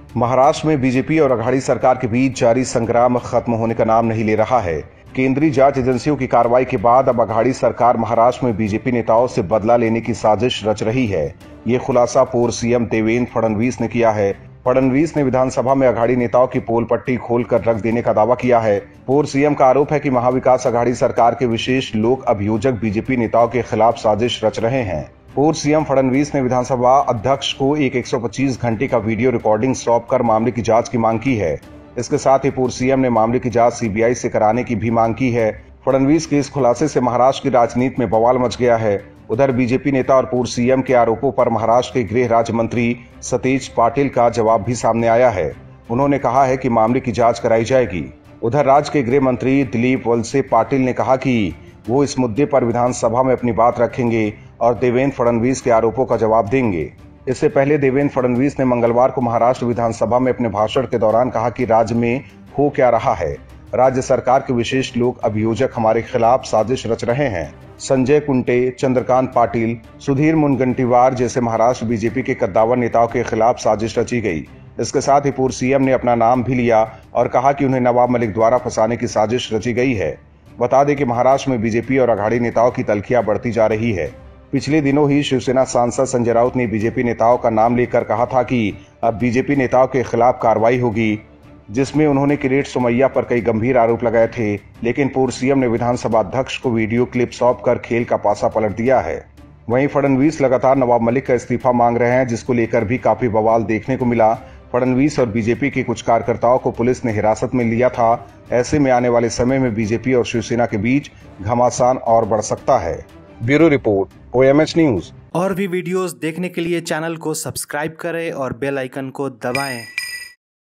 महाराष्ट्र में बीजेपी और अघाड़ी सरकार के बीच जारी संग्राम खत्म होने का नाम नहीं ले रहा है। केंद्रीय जांच एजेंसियों की कार्रवाई के बाद अब अघाड़ी सरकार महाराष्ट्र में बीजेपी नेताओं से बदला लेने की साजिश रच रही है। ये खुलासा पूर्व सीएम देवेंद्र फडणवीस ने किया है। फडणवीस ने विधानसभा में अघाड़ी नेताओं की पोल पट्टी खोलकर रख देने का दावा किया है। पूर्व सीएम का आरोप है कि महाविकास अघाड़ी सरकार के विशेष लोक अभियोजक बीजेपी नेताओं के खिलाफ साजिश रच रहे हैं। पूर्व सीएम फडणवीस ने विधानसभा अध्यक्ष को एक 125 घंटे का वीडियो रिकॉर्डिंग सौंप कर मामले की जांच की मांग की है। इसके साथ ही पूर्व सीएम ने मामले की जांच सीबीआई से कराने की भी मांग की है। फडणवीस के इस खुलासे से महाराष्ट्र की राजनीति में बवाल मच गया है। उधर बीजेपी नेता और पूर्व सीएम के आरोपों पर महाराष्ट्र के गृह राज्य मंत्री सतेज पाटिल का जवाब भी सामने आया है। उन्होंने कहा है कि मामले की जांच कराई जाएगी। उधर राज्य के गृह मंत्री दिलीप वलसे पाटिल ने कहा कि वो इस मुद्दे पर विधानसभा में अपनी बात रखेंगे और देवेंद्र फडणवीस के आरोपों का जवाब देंगे। इससे पहले देवेंद्र फडणवीस ने मंगलवार को महाराष्ट्र विधानसभा में अपने भाषण के दौरान कहा कि राज्य में हो क्या रहा है। राज्य सरकार के विशेष लोक अभियोजक हमारे खिलाफ साजिश रच रहे हैं। संजय कुंटे, चंद्रकांत पाटिल, सुधीर मुनगंटीवार जैसे महाराष्ट्र बीजेपी के कद्दावर नेताओं के खिलाफ साजिश रची गई। इसके साथ ही पूर्व सीएम ने अपना नाम भी लिया और कहा कि उन्हें नवाब मलिक द्वारा फंसाने की साजिश रची गई है। बता दें कि महाराष्ट्र में बीजेपी और अघाड़ी नेताओं की तल्खियां बढ़ती जा रही है। पिछले दिनों ही शिवसेना सांसद संजय राउत ने बीजेपी नेताओं का नाम लेकर कहा था कि अब बीजेपी नेताओं के खिलाफ कार्रवाई होगी, जिसमें उन्होंने किरीट सोमैया पर कई गंभीर आरोप लगाए थे। लेकिन पूर्व सीएम ने विधानसभा अध्यक्ष को वीडियो क्लिप सौंप कर खेल का पासा पलट दिया है। वहीं फडणवीस लगातार नवाब मलिक का इस्तीफा मांग रहे हैं, जिसको लेकर भी काफी बवाल देखने को मिला। फडणवीस और बीजेपी के कुछ कार्यकर्ताओं को पुलिस ने हिरासत में लिया था। ऐसे में आने वाले समय में बीजेपी और शिवसेना के बीच घमासान और बढ़ सकता है। Bureau report, OMH news. और भी वीडियोस देखने के लिए चैनल को सब्सक्राइब करें और बेल आइकन को दबाएं।